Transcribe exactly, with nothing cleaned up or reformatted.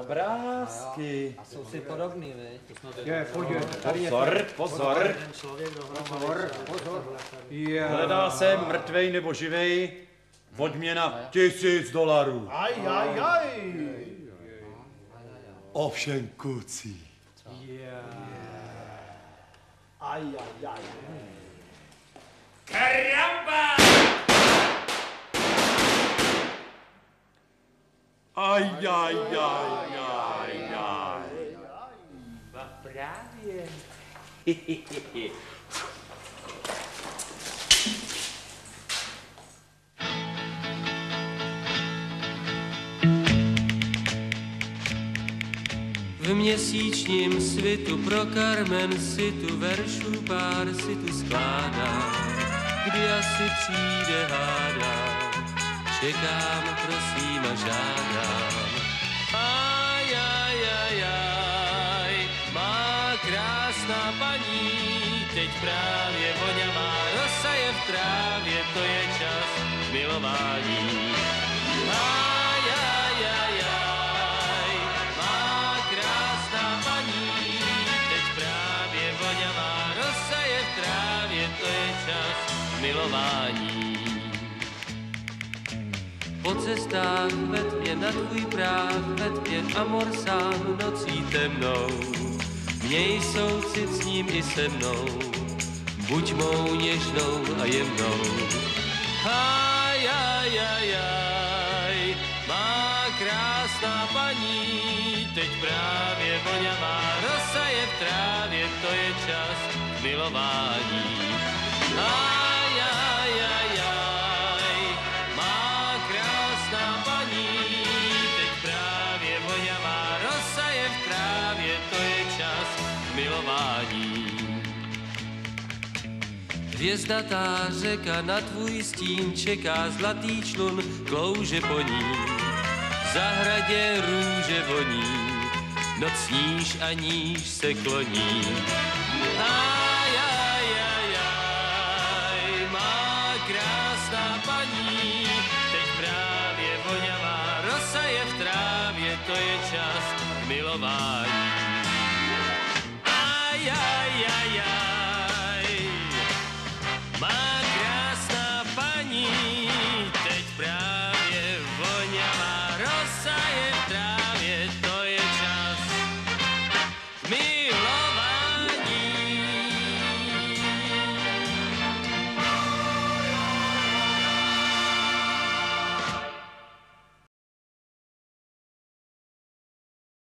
Obrázky. A jsou si podobný, viď? Je, podívejte. Pozor, pozor. Pozor, pozor. Hledá se mrtvej nebo živej. Odměna tisíc dolarů. Aj, aj, aj. Ovšem kucí. Aj, aj, aj. Karamba! Aj, aj, aj, aj, aj. A právě. V měsíčním svitu pro Carmen si tu veršů pár si tu skládá, kdy asi přijde hádá, čekám, prosím a žádám. Aj, aj, aj, aj, má krásná paní, teď právě voňavá rosa je v trávě, to je čas milování. Aj, aj, aj, aj, má krásná paní, teď právě voňavá rosa je v trávě, to je čas milování. Po cestách ved mě na tvůj práh, ved mě amor sám nocí temnou. Měj soucit s ním i se mnou, buď mou něžnou a jemnou. Aj, aj, aj, aj, má krásná paní, teď právě voňavá rosa je v trávě, to je čas milování. Aj, aj, aj, aj, má krásná paní, teď právě voňavá rosa je v trávě, to je čas milování. Hvězdatá řeka na tvůj stín čeká, zlatý člun klouže po ní. V zahradě růže voní, noc níž a níž se kloní. Aj, aj, aj, aj, má krásná paní, teď právě voňavá rosa je v trávě, to je čas milování.